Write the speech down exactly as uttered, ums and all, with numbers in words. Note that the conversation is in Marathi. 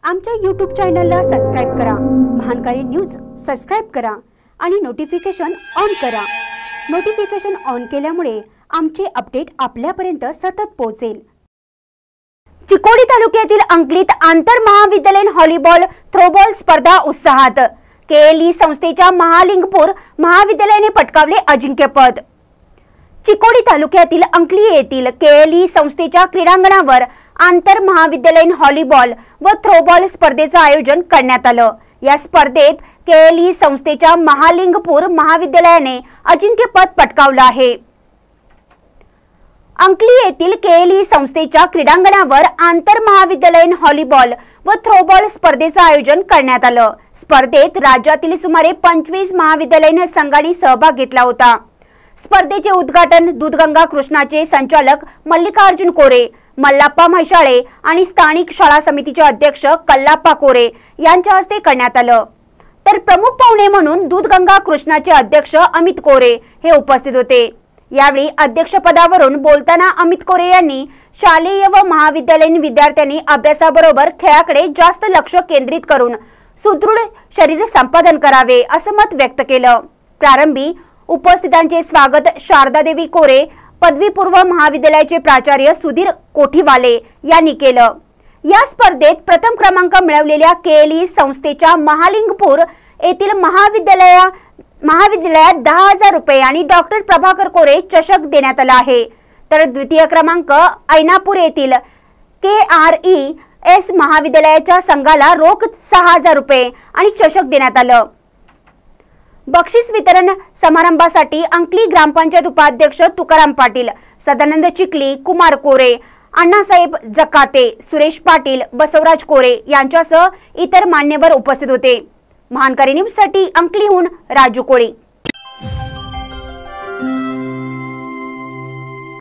आमच्या यूट्यूब चॅनलला सबस्क्राइब करा, महानकारी न्यूज सबस्क्राइब करा आणि नोटिफिकेशन ऑन करा। नोटिफिकेशन ऑन केल्यामुळे आमचे अपडेट आपल्यापर्यंत सतत पोहोचेल। चिकोडी तालुक्यातील अंकलीत आंतर महाविद्यालयीन व्हॉलीबॉल थ्रोबॉल स्पर्धा उत्साहात। केएलई संस्थेच्या महालिंगपूर महाविद्यालयाने पटकावले अजिंक्यपद। चिकोडी तालुक्यातील अंकली येथील केएलई संस्थेच्या क्रीडांगणावर आंतर महाविद्यालयीन व्हॉलीबॉल व थ्रोबॉल स्पर्धेचे आयोजन करण्यात आलं। या स्पर्धेत केएलई संस्थेच्या महालिंगपूर महाविद्यालयाने अजिंक्यपद पटकावले आहे। अंकली येथील केएलई संस्थेच्या क्रीडांगणावर आंतर महाविद्यालयीन व्हॉलीबॉल व थ्रोबॉल स्पर्धेचे आयोजन करण्यात आलं। स्पर्धेत राज्यातील सुमारे पंचवीस महाविद्यालयीन संघांनी सहभाग घेतला होता। स्पर्धेचे उद्घाटन दूधगंगा कृष्णाचे संचालक मल्लिकार्जुन कोरे, मल्लाप्पा म्हैसाळे आणि स्थानिक शाळा समितीचे अध्यक्ष कल्लाप्पा कोरे यांच्या हस्ते करण्यात आलं। तर प्रमुख पाहुणे म्हणून दूधगंगा कृष्णाचे अध्यक्ष अमित कोरे हे उपस्थित होते। यावेळी अध्यक्षपदावरून बोलताना अमित कोरे यांनी शालेय व महाविद्यालयीन विद्यार्थ्यांनी अभ्यासाबरोबर खेळाकडे जास्त लक्ष केंद्रित करून सुदृढ शरीर संपादन करावे असे मत व्यक्त केलं। प्रारंभी उपस्थितांचे स्वागत शारदादेवी कोरे पदवीपूर्व महाविद्यालयाचे प्राचार्य सुधीर कोठीवाले यांनी केलं। या स्पर्धेत प्रथम क्रमांक मिळवलेल्या केएलई संस्थेच्या महालिंगपूर येथील महाविद्यालया महाविद्यालयात दहा हजार रुपये आणि डॉक्टर प्रभाकर कोरे चषक देण्यात आला आहे। तर द्वितीय क्रमांक ऐनापूर येथील केआरई एस महाविद्यालयाच्या संघाला रोख सहा हजार रुपये आणि चषक देण्यात आलं। बक्षीस वितरण समारंभासाठी अंकली ग्रामपंचायत उपाध्यक्ष तुकाराम पाटील, सदानंद चिखली, कुमार कोरे, अण्णासाहेब जकाते, सुरेश पाटील, बसवराज कोरे यांच्यासह इतर मान्यवर उपस्थित होते। महानकारी न्यूज साठी अंकलीहून राजू कोळी।